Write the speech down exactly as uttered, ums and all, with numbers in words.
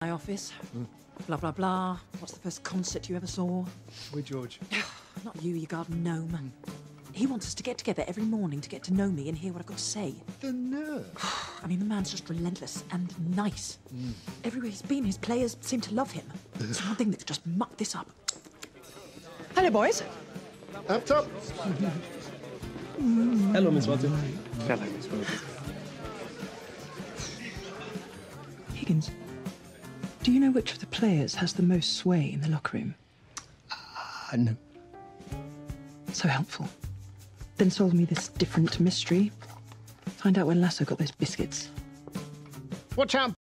my office. Mm. Blah, blah, blah. What's the first concert you ever saw? We're George. Not you, you garden gnome. Mm. He wants us to get together every morning to get to know me and hear what I've got to say. The nerve. I mean, the man's just relentless and nice. Mm. Everywhere he's been, his players seem to love him. It's one thing that could just muck this up. Hello, boys. Up top. Hello, Miss Watson. Hello, Miss Watson. Higgins, do you know which of the players has the most sway in the locker room? Uh, no. So helpful. Then solve me this different mystery. Find out when Lasso got those biscuits. Watch out!